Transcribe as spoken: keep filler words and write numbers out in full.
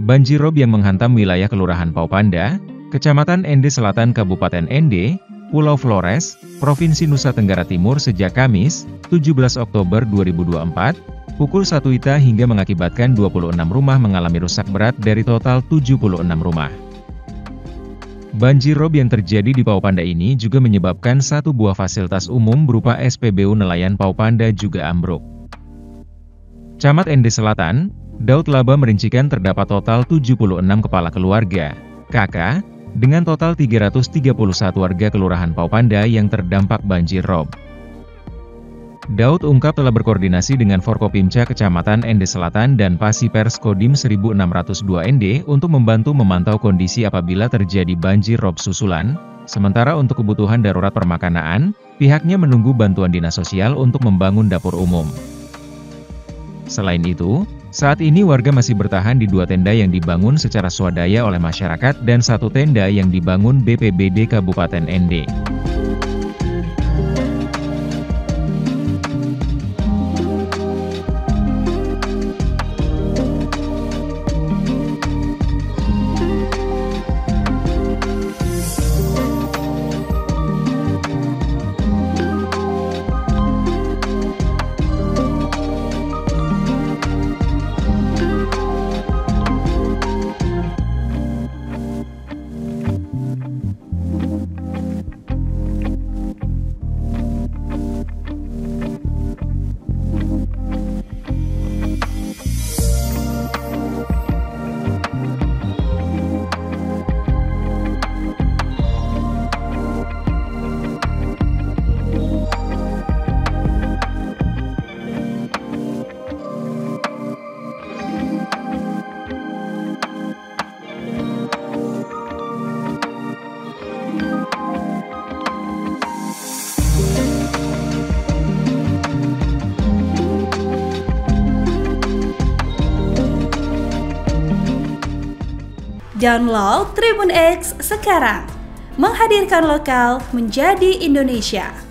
Banjir rob yang menghantam wilayah Kelurahan Paupanda, Kecamatan Ende Selatan Kabupaten Ende, Pulau Flores, Provinsi Nusa Tenggara Timur sejak Kamis, tujuh belas Oktober dua ribu dua puluh empat, pukul satu W I B hingga mengakibatkan dua puluh enam rumah mengalami rusak berat dari total tujuh puluh enam rumah. Banjir rob yang terjadi di Paupanda ini juga menyebabkan satu buah fasilitas umum berupa S P B U nelayan Paupanda juga ambruk. Camat Ende Selatan, Daud Laba merincikan terdapat total tujuh puluh enam kepala keluarga, K K, dengan total tiga ratus tiga puluh satu warga Kelurahan Paupanda yang terdampak banjir rob. Daud ungkap telah berkoordinasi dengan Forkopimca Kecamatan Ende Selatan dan Pasipers Kodim seribu enam ratus dua Ende untuk membantu memantau kondisi apabila terjadi banjir rob susulan, sementara untuk kebutuhan darurat permakanaan, pihaknya menunggu bantuan dinas sosial untuk membangun dapur umum. Selain itu, saat ini warga masih bertahan di dua tenda yang dibangun secara swadaya oleh masyarakat dan satu tenda yang dibangun B P B D Kabupaten Ende. Download Tribun X sekarang, menghadirkan lokal menjadi Indonesia.